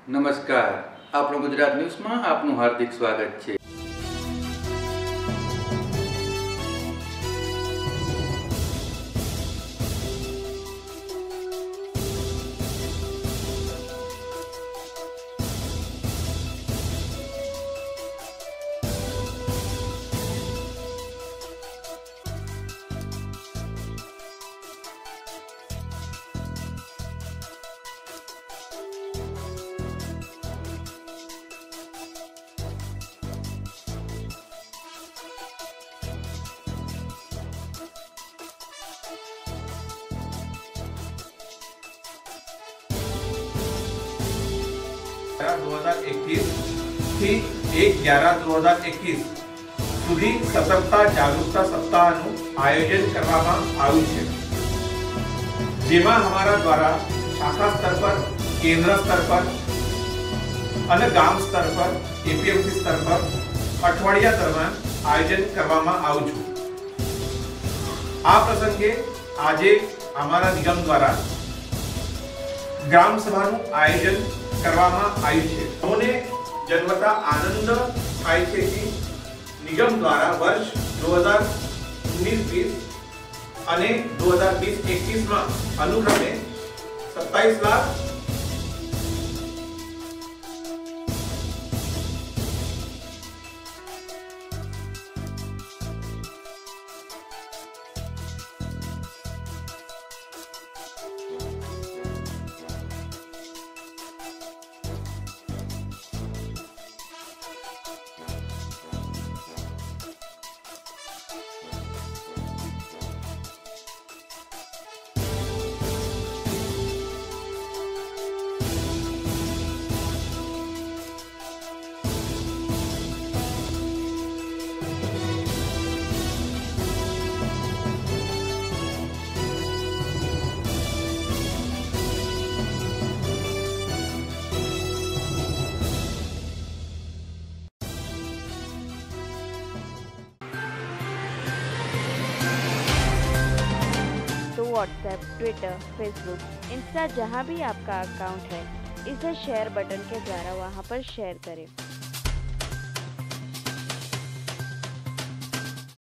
નમસ્કાર, આપણું ગુજરાત ન્યૂઝમાં આપનું હાર્દિક સ્વાગત છે। થી 1/11/2021 સુધી સતર્કતા જાગૃતતા સપ્તાહનું આયોજન કરવામાં આવ્યું છે, જેમાં અમારા દ્વારા શાખા સ્તર પર, કેન્દ્ર સ્તર પર અને ગામ સ્તર પર, એપીએમસી સ્તર પર અઠવાડિયા દરમિયાન આયોજન કરવામાં આવ્યું છે। આ પ્રસંગે આજે અમારા નિગમ દ્વારા ગ્રામ સભાનું આયોજન કરવામાં આવ્યું છે। અમને જન્મતા આનંદ થાય છે કે નિગમ દ્વારા વર્ષ 2019-20 અને 2020-21 માં અનુક્રમે 27 lakh WhatsApp, Twitter, Facebook, Insta जहाँ भी आपका अकाउंट है, इसे शेयर बटन के द्वारा वहाँ पर शेयर करें।